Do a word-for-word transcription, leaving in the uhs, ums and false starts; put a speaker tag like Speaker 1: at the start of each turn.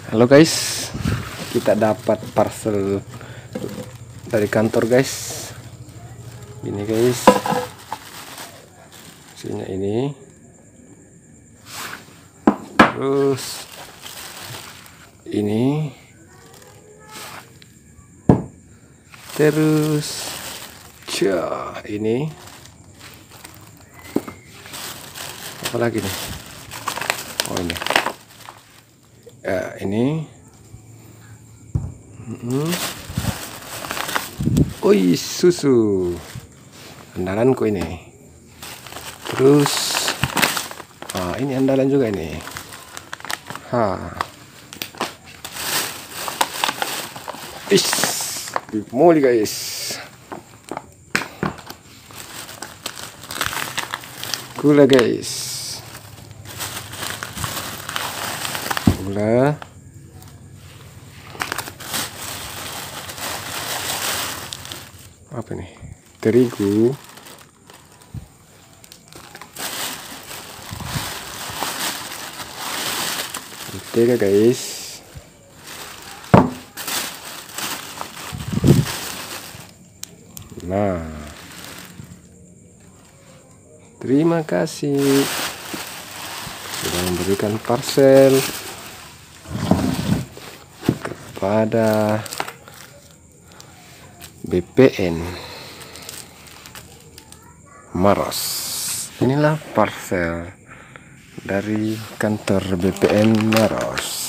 Speaker 1: Halo guys, kita dapat parcel dari kantor guys. Ini guys, isinya ini. Terus ini. Terus Cah, ini. Apa lagi nih? Oh ini. Ya, ini. Hmm. Oi, susu andalanku ini. Terus ah, ini andalan juga ini. Ha. Is, moli guys. Gula guys. Gula. Apa nih? Terigu. Mentega guys. Nah, terima kasih sudah memberikan parcel kepada B P N Maros. Inilah parcel dari kantor B P N Maros.